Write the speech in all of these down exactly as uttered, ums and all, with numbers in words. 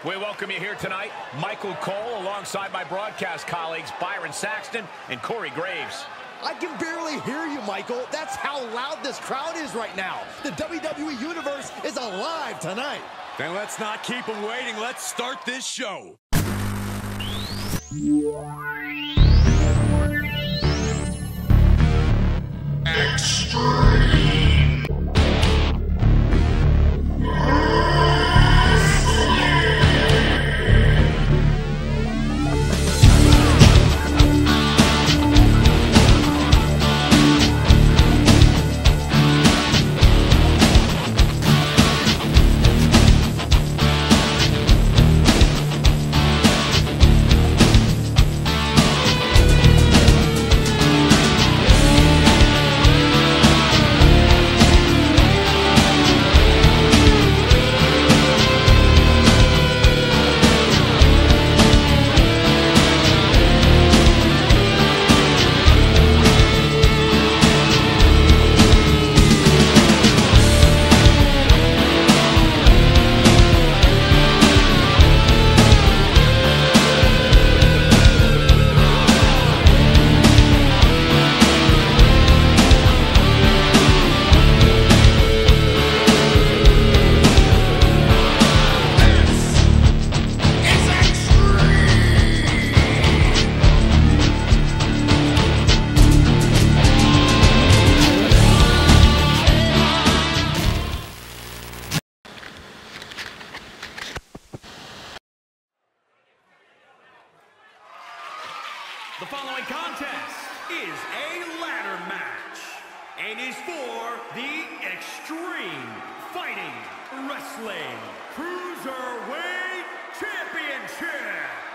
We welcome you here tonight, Michael Cole, alongside my broadcast colleagues, Byron Saxton and Corey Graves. I can barely hear you, Michael. That's how loud this crowd is right now. The W W E Universe is alive tonight. Then let's not keep them waiting. Let's start this show. Extreme. The following contest is a ladder match and is for the Extreme Fighting Wrestling Cruiserweight Championship.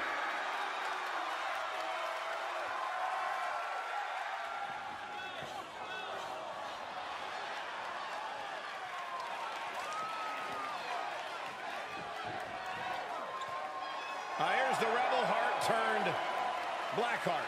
Uh, here's the Rebel Heart turned Blackheart.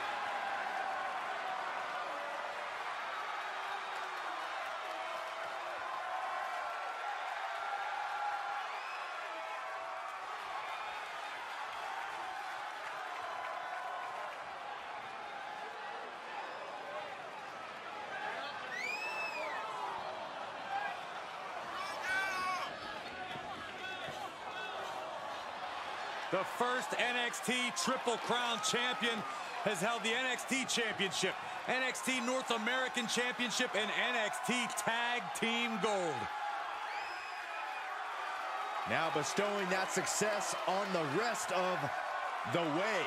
The first N X T Triple Crown champion has held the N X T Championship, N X T North American Championship, and N X T Tag Team Gold. Now bestowing that success on the rest of the way.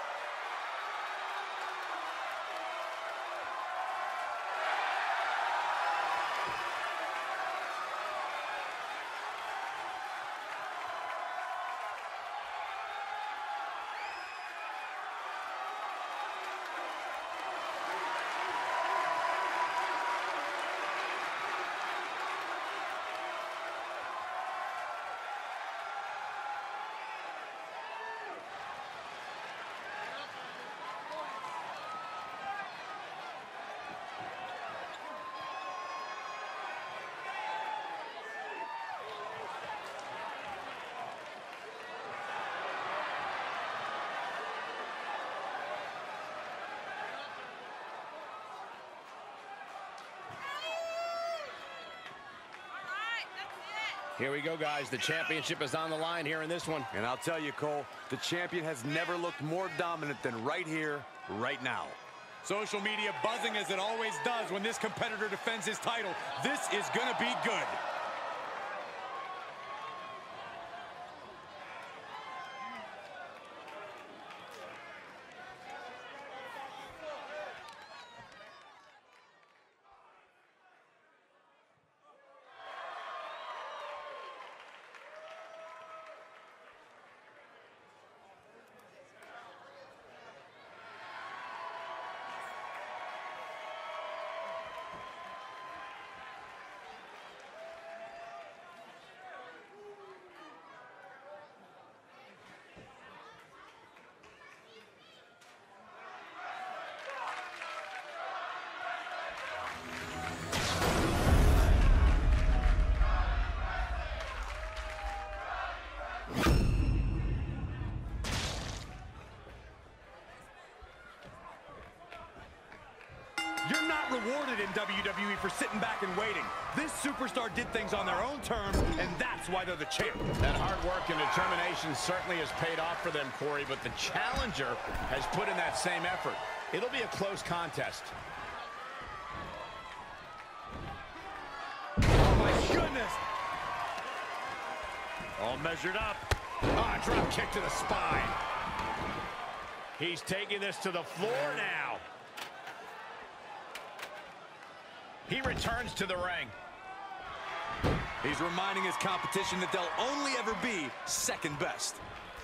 Here we go, guys. The championship is on the line here in this one. And I'll tell you, Cole, the champion has never looked more dominant than right here, right now. Social media buzzing as it always does when this competitor defends his title. This is gonna be good. You're not rewarded in W W E for sitting back and waiting. This superstar did things on their own terms, and that's why they're the champ. That hard work and determination certainly has paid off for them, Corey, but the challenger has put in that same effort. It'll be a close contest. Oh, my goodness. All measured up. Ah, oh, drop kick to the spine. He's taking this to the floor now. He returns to the ring. He's reminding his competition that they'll only ever be second best.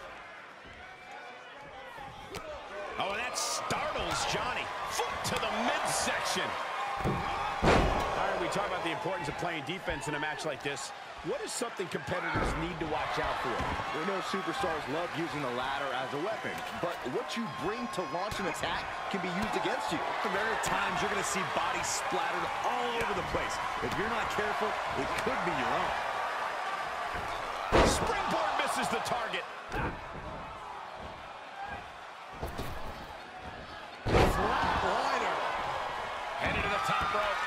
Oh, and that startles Johnny. Foot to the midsection. All right, we talk about the importance of playing defense in a match like this. What is something competitors need to watch out for? We know superstars love using the ladder as a weapon, but what you bring to launch an attack can be used against you. There are times you're going to see bodies splattered all over the place. If you're not careful, it could be your own. Springboard misses the target. Flatliner. Headed to the top rope.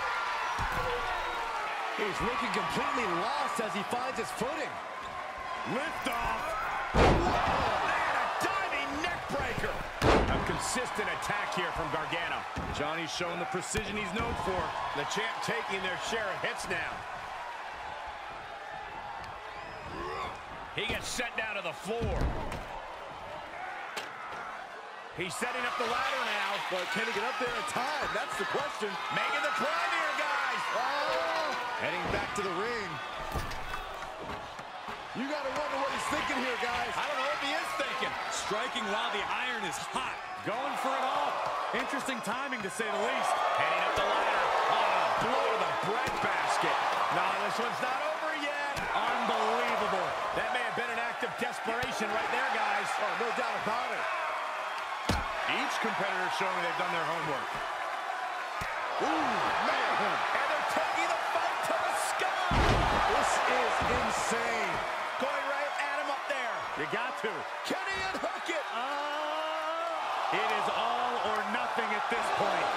He's looking completely lost as he finds his footing. Lift off. Whoa, and a diving neck breaker. A consistent attack here from Gargano. Johnny's showing the precision he's known for. The champ taking their share of hits now. He gets set down to the floor. He's setting up the ladder now. But can he get up there in time? That's the question. Making the climb here, guys. Oh! Heading back to the ring. You got to wonder what he's thinking here, guys. I don't know what he is thinking. Striking while the iron is hot. Going for it all. Interesting timing, to say the least. Heading up the ladder. Oh, blow to the breadbasket. No, this one's not over yet. Unbelievable. That may have been an act of desperation right there, guys. Oh, no doubt about it. Each competitor showing they've done their homework. Ooh, man. And they're taking the fight to the sky. This is insane. Going right at him up there. You got to. Can he unhook it? Uh, it is all or nothing at this point.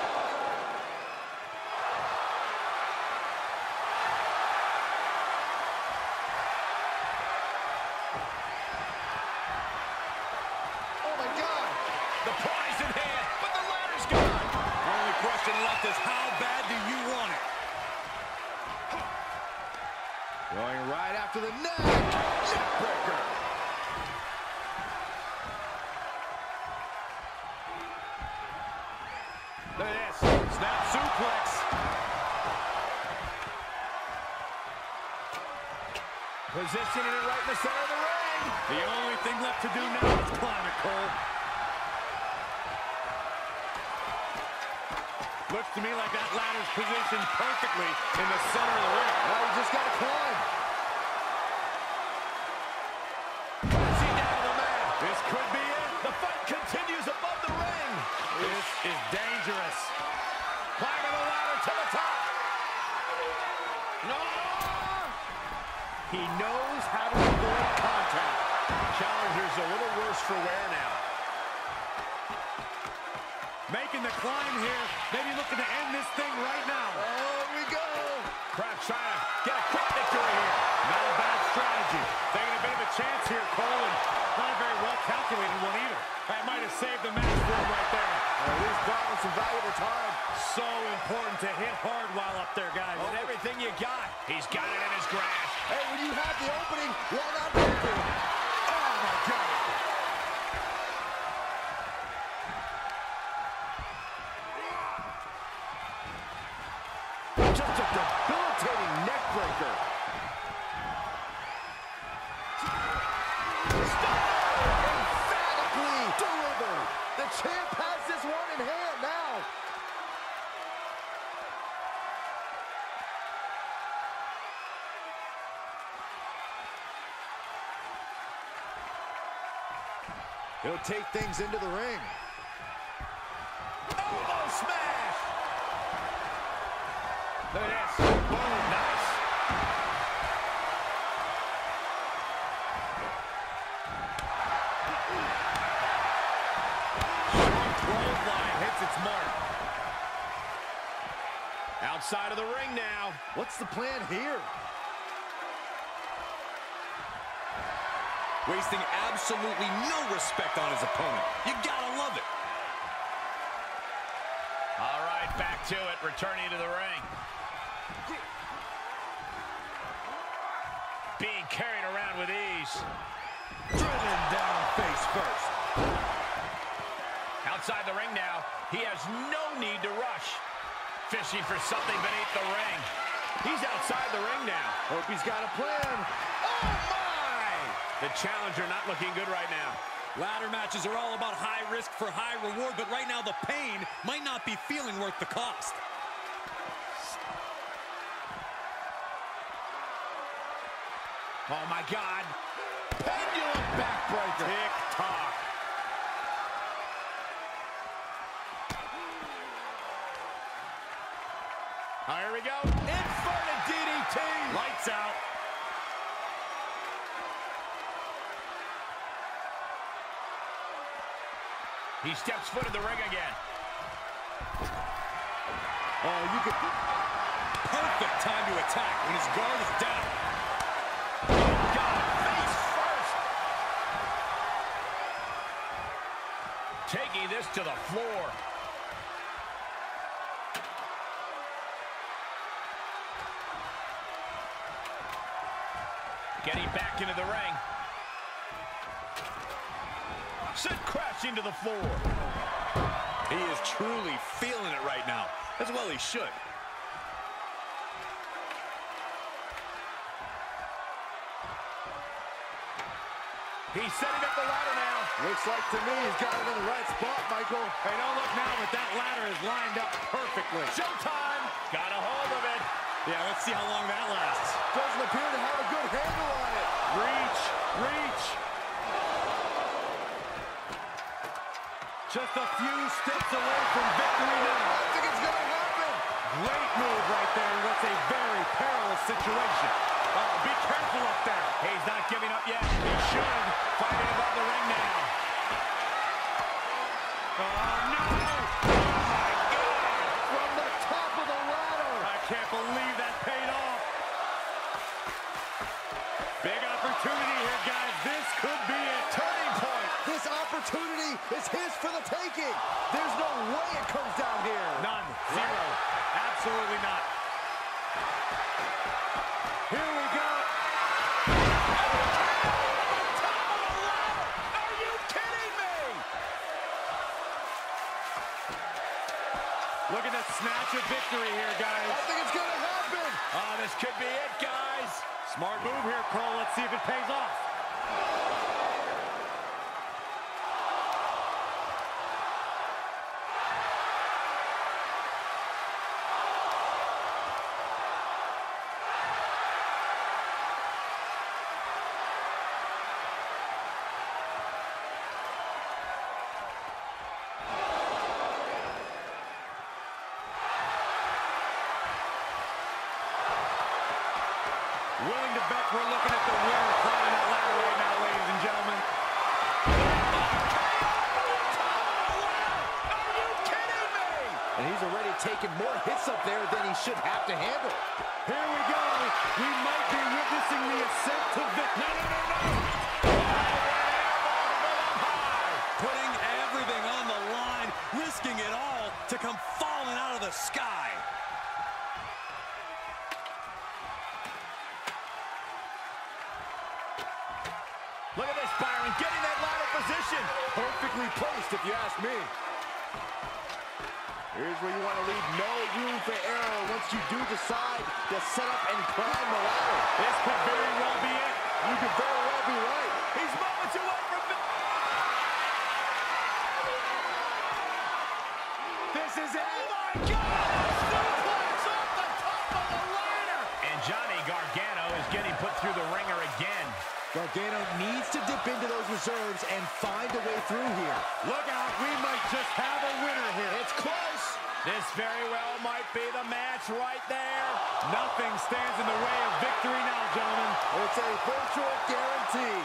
Oh, my God. The prize in hand, but the ladder's gone. Only question left is how bad do you want it? Going right after the neck. Neckbreaker. Look at this. Snap suplex. Positioning it right in the center of the ring. The only thing left to do now is climb it, Cole. Looks to me like that ladder's positioned perfectly in the center of the ring. Now we just got to climb. Pressing down to the mat. This could be it. The fight continues above the ring. This is dangerous. Climbing the ladder to the top. No! He knows how to avoid contact. Challenger's a little worse for wear now. Making the climb here. Maybe looking to end this thing right now. Oh, we go. Crowd trying to get a quick victory here. Not a bad strategy. Taking a bit of a chance here, Cole, and not a very well calculated one either. That might have saved the match for him right there. At least bought him some valuable time. So important to hit hard while up there, guys. And everything you got, he's got it in his grasp. Hey, when you have the opening, why not go for it? Oh, my God. Just a debilitating neck breaker. Emphatically delivered. The champ has this one in hand now. He'll take things into the ring. Elbow smash! Look at this. Boom, nice. Clothesline hits its mark. outside of the ring now. What's the plan here? Wasting absolutely no respect on his opponent. You gotta love it. All right, back to it, returning to the ring. Being carried around with ease. Driven down face first. Outside the ring now, he has no need to rush. Fishing for something beneath the ring. He's outside the ring now. Hope he's got a plan. Oh, my! The challenger not looking good right now. Ladder matches are all about high risk for high reward, but right now the pain might not be feeling worth the cost. Oh, my God. Pendulum backbreaker. Tick-tock. Oh, here we go. Inverted D D T. Lights out. He steps foot in the ring again. Oh, you could... Perfect time to attack when his guard is down. God, face first. Taking this to the floor. Getting back into the ring. Sent crashing to the floor. He is truly feeling it right now. As well he should. He's setting up the ladder now. Looks like to me he's got it in the right spot, Michael. Hey, don't look now, but that ladder is lined up perfectly. Showtime. Got a hold of it. Yeah, let's see how long that lasts. Doesn't appear to have a good handle on it. Reach, reach. Just a few steps away from victory now. I think it's going to happen. Great move right there in what's a very perilous situation. Oh, be careful up there. He's not giving up yet. He should. Fighting above the ring now. Oh, no. Oh, my God. From the top of the ladder. I can't believe that paid off. Big opportunity here, guys. This could be a turning point. This opportunity is his for the taking. There's no way it comes down here. None. Zero. Absolutely not. Here we go. Are you kidding me? Look at that snatch of victory here, guys. I think it's going to happen. Oh, this could be it, guys. Smart move here, Cole. Let's see if it pays off. Willing to bet we're looking at the winner climbing that ladder right now, ladies and gentlemen. Are you kidding me? And he's already taken more hits up there than he should have to handle. Here we go. We might be witnessing the ascent to victory. No, no, no, no. Putting everything on the line, risking it all to come falling out of the sky. Look at this, Byron, getting that ladder position. Perfectly placed, if you ask me. Here's where you want to leave no room for error once you do decide to set up and climb the ladder. This could very well be it. You could very well be right. He's moments away from victory. This is it. Oh, my God. Suplex off the top of the ladder. And Johnny Gargano is getting put through the ringer again. Gargano needs to dip into those reserves and find a way through here. Look out, we might just have a winner here. It's close. This very well might be the match right there. Nothing stands in the way of victory now, gentlemen. It's a virtual guarantee.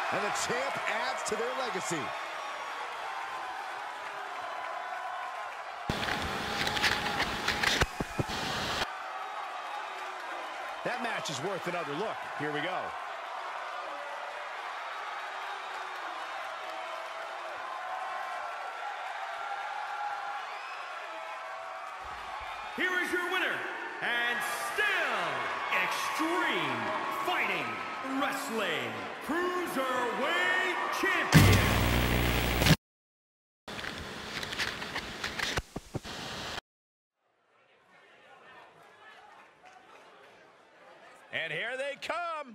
And the champ adds to their legacy. That match is worth another look. Here we go. Here is your winner, and still Extreme Fighting Wrestling Cruiserweight Champion. And here they come.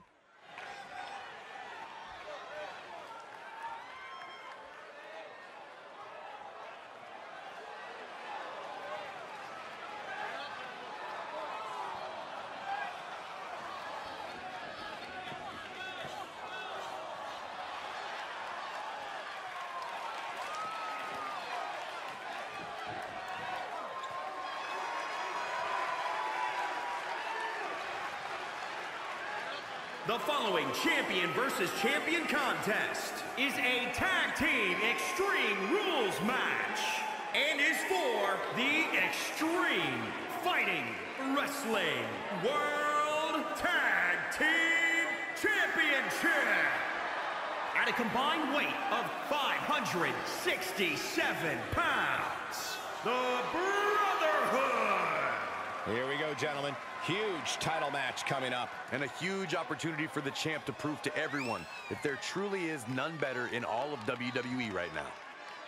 The following champion versus champion contest is a tag team extreme rules match and is for the Extreme Fighting Wrestling World Tag Team Championship. At a combined weight of five hundred sixty-seven pounds, the Brotherhood. Here we go, gentlemen. Huge title match coming up. And a huge opportunity for the champ to prove to everyone that there truly is none better in all of W W E right now.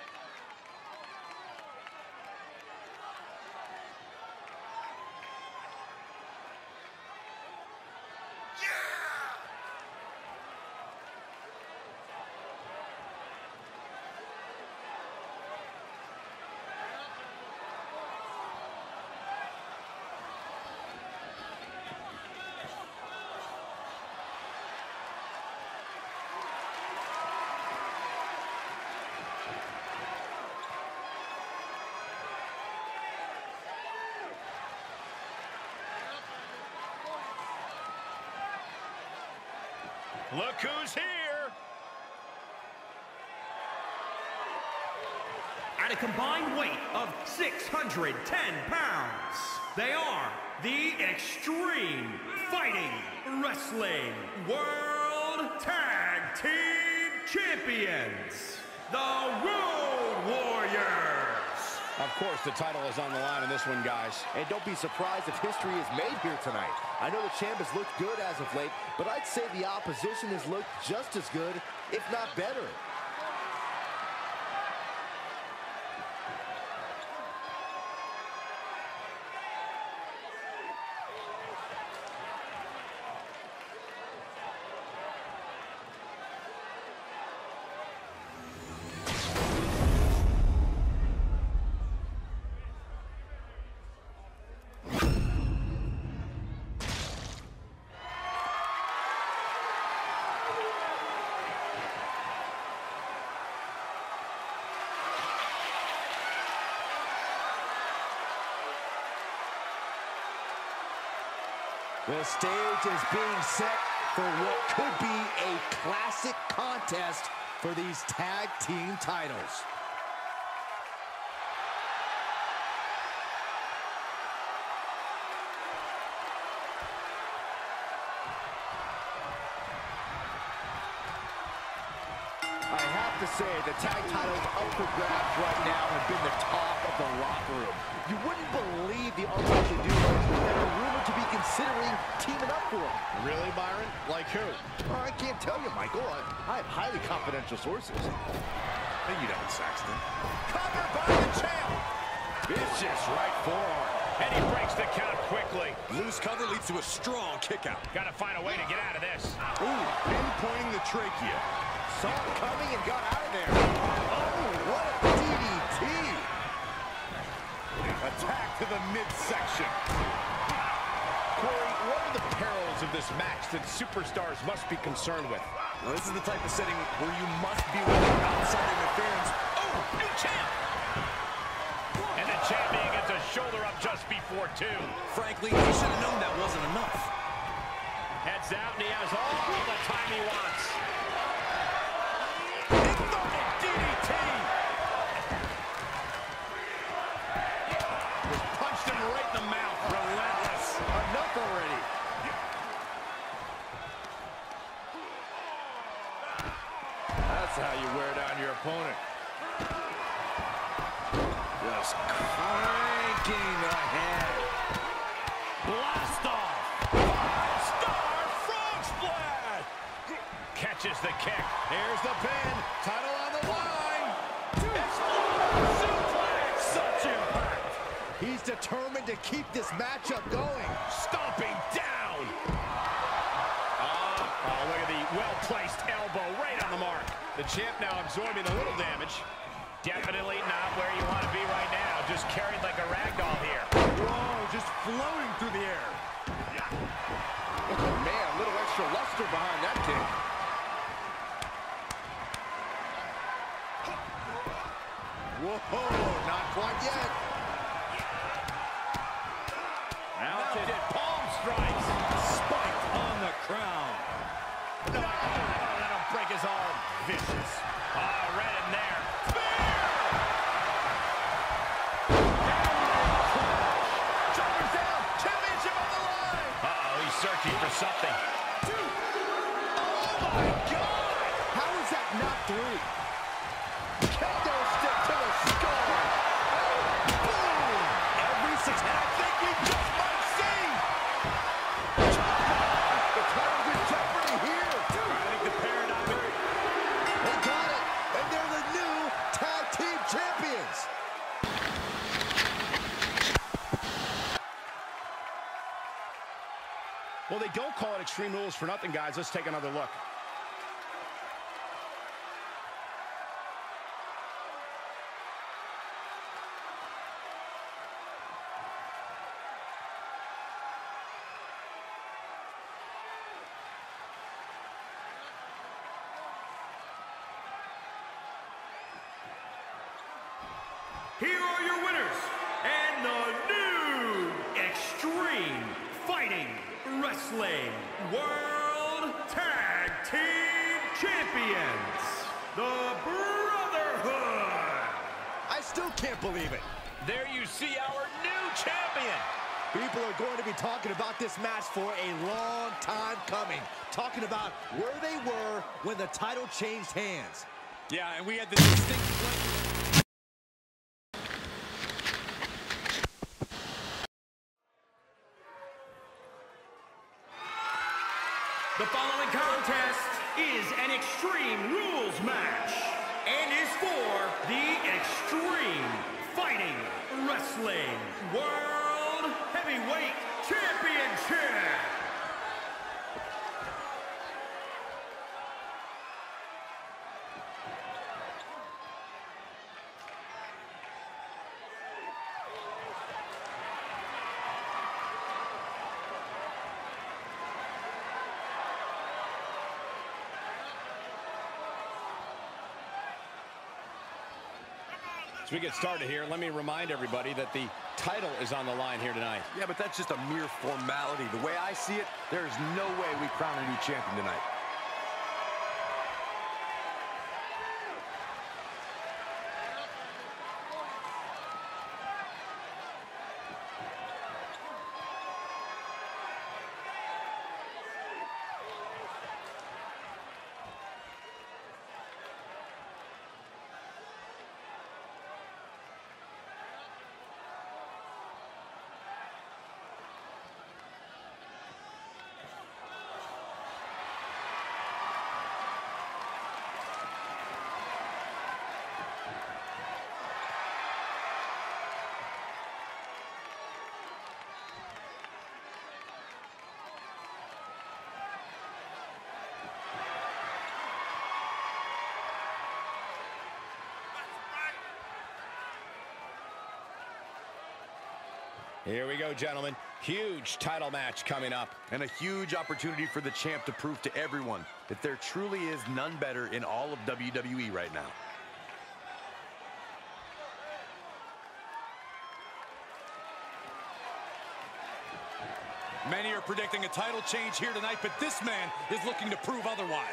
Look who's here. At a combined weight of six hundred ten pounds, they are the Extreme Fighting Wrestling World Tag Team Champions, the Road Warriors. Of course, the title is on the line in this one, guys. And don't be surprised if history is made here tonight. I know the champ has looked good as of late, but I'd say the opposition has looked just as good, if not better. The stage is being set for what could be a classic contest for these tag team titles. I have to say, the tag titles up for grabs right now have been the talk of the locker room. You wouldn't believe the unlikely duos that are rumored to be considering teaming up for them. Really, Byron? Like who? Oh, I can't tell you, Michael. I, I have highly confidential sources. Hey, you don't, Saxton. Covered by the champ. Vicious right forearm. And he breaks the count quickly. Loose cover leads to a strong kick out. Got to find a way to get out of this. Ooh, pinpointing the trachea. Saw it coming and got out of there. Oh, what a D D T. Attack to the midsection. Corey, what are the perils of this match that superstars must be concerned with? Well, this is the type of setting where you must be with outside interference. Oh, new champ! And the champion gets a shoulder up just before two. Frankly, he should have known that wasn't enough. Heads out, and he has all the time he wants. opponent. Just cranking ahead. Blast off. Five-star frog splash. Catches the kick. Here's the pin. Title on the line. Exploding suplex. Such impact. He's determined to keep this matchup going. Stomping down. Uh, oh, look at the well-placed elbow right on the mark. The champ now absorbing a little damage. Definitely not where you want to be right now. Just carried like a rag doll here. Whoa, just floating through the air. Oh, man, a little extra luster behind that kick. Whoa, not quite yet. Mounted palm strikes. Spiked on the crown. No, that'll break his arm. Vicious. Oh, right in there. Spear! Shoulders down, championship on the line. Uh-oh, he's searching for something. Oh, my God. How is that not three? Kendo stick to the skull. Boom. Every six. And I think we just might see. The title's in jeopardy here. I think the paradigm. They got it. And they're the new tag team champions. Well, they don't call it Extreme Rules for nothing, guys. Let's take another look. Here are your winners, and the new Extreme Fighting Wrestling World Tag Team Champions, the Brotherhood. I still can't believe it. There you see our new champion. People are going to be talking about this match for a long time coming. Talking about where they were when the title changed hands. Yeah, and we had the distinct pleasure. The following contest is an Extreme Rules match and is for the Extreme Fighting Wrestling World Heavyweight Championship. As we get started here, let me remind everybody that the title is on the line here tonight. Yeah, but that's just a mere formality. The way I see it, there's no way we crown a new champion tonight. Here we go, gentlemen. Huge title match coming up. And a huge opportunity for the champ to prove to everyone that there truly is none better in all of W W E right now. Many are predicting a title change here tonight, but this man is looking to prove otherwise.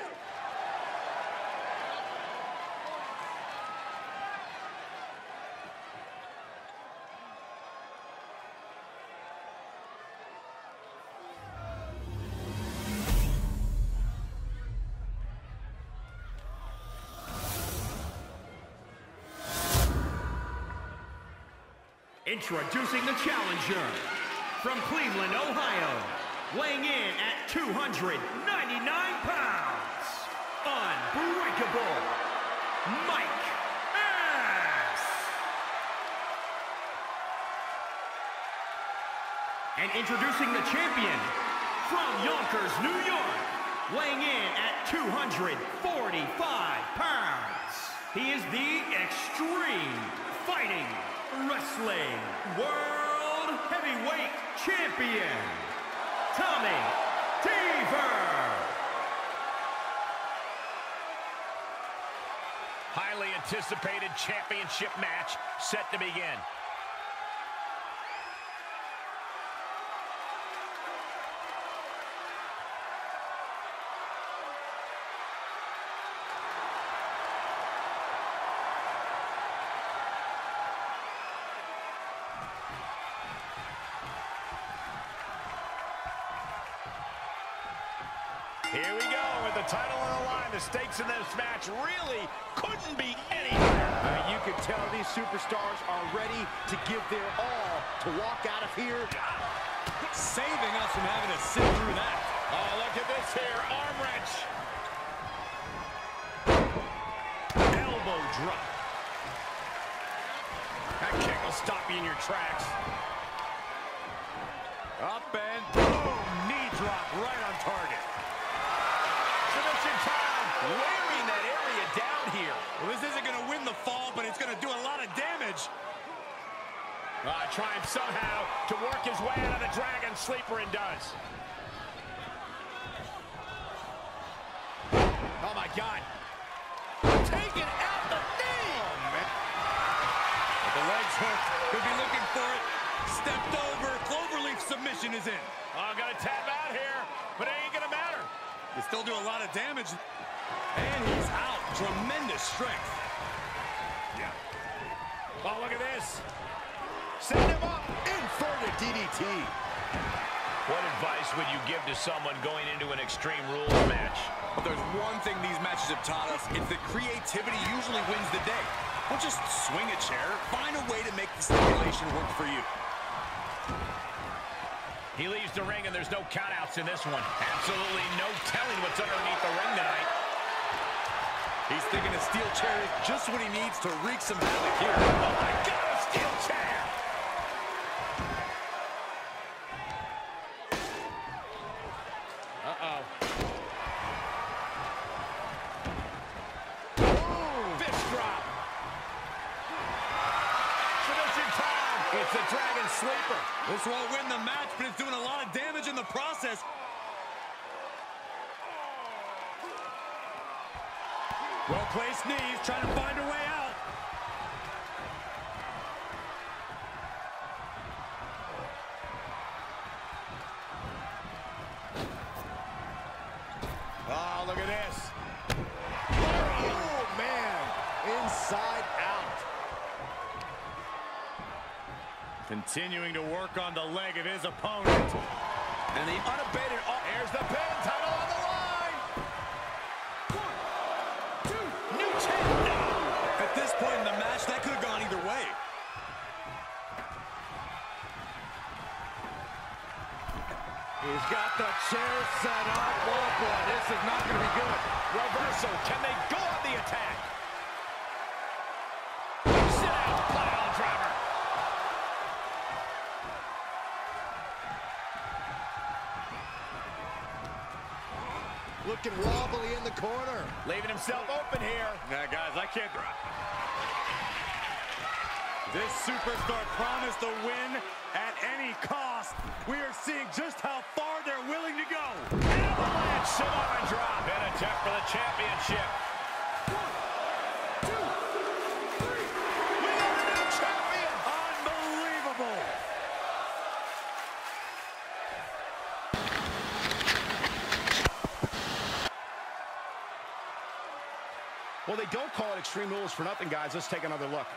Introducing the challenger from Cleveland, Ohio, weighing in at two hundred ninety-nine pounds, unbreakable, Mike S. And introducing the champion from Yonkers, New York, weighing in at two hundred forty-five pounds. He is the Extreme Fighting Wrestling World Heavyweight Champion, Tommy Deaver. Highly anticipated championship match set to begin. Here we go with the title on the line. The stakes in this match really couldn't be any higher. Uh, you can tell these superstars are ready to give their all to walk out of here, saving us from having to sit through that. Oh, look at this here. Arm wrench. Elbow drop. That kick will stop you in your tracks. Up and boom. Knee drop right on target. Submission time. Wearing that area down here. Well, this isn't going to win the fall, but it's going to do a lot of damage. Uh, trying somehow to work his way out of the Dragon Sleeper, and does. Oh, my God. Taking out the knee. Oh, man. The legs hooked. Could be looking for it. Stepped over. Cloverleaf submission is in. Oh, got a tap out here, but it ain't going to matter. You still do a lot of damage. And he's out. Tremendous strength. Yeah. Oh, look at this. Set him up. inverted D D T. What advice would you give to someone going into an Extreme Rules match? But there's one thing these matches have taught us. It's that creativity usually wins the day. Don't just swing a chair. Find a way to make the stipulation work for you. He leaves the ring, and there's no countouts in this one. Absolutely no telling what's underneath the ring tonight. He's thinking a steel chair is just what he needs to wreak some havoc here. Oh, my God, a steel chair! Uh-oh. Fist drop. Submission time. It's a Dragon Sleeper. This won't win the match, but it's doing a lot of damage in the process. Well-placed knees, trying to find a way out. Oh, look at this. Oh, man. Inside out. Continuing to work on the leg of his opponent. And the unabated, oh, here's the pin, title on the line. One, two, new champ. No. At this point in the match, that could have gone either way. He's got the chair set up. Oh, boy, this is not going to be good. Reversal, can they go on the attack? Sit out, pile driver. Looking wobbly in the corner. Leaving himself open here. Now, guys, I can't... This superstar promised a win at any cost. We are seeing just how far they're willing to go. Avalanche, Samoa drop. And attempt for the championship. One, two, three. We got a new champion. Unbelievable. Well, they don't call it Extreme Rules for nothing, guys. Let's take another look.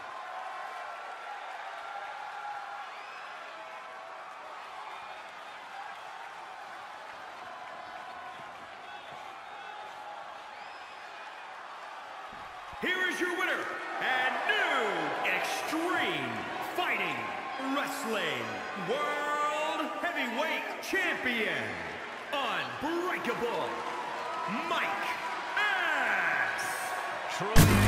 Here is your winner and new Extreme Fighting Wrestling World Heavyweight Champion, Unbreakable Mike S. Truly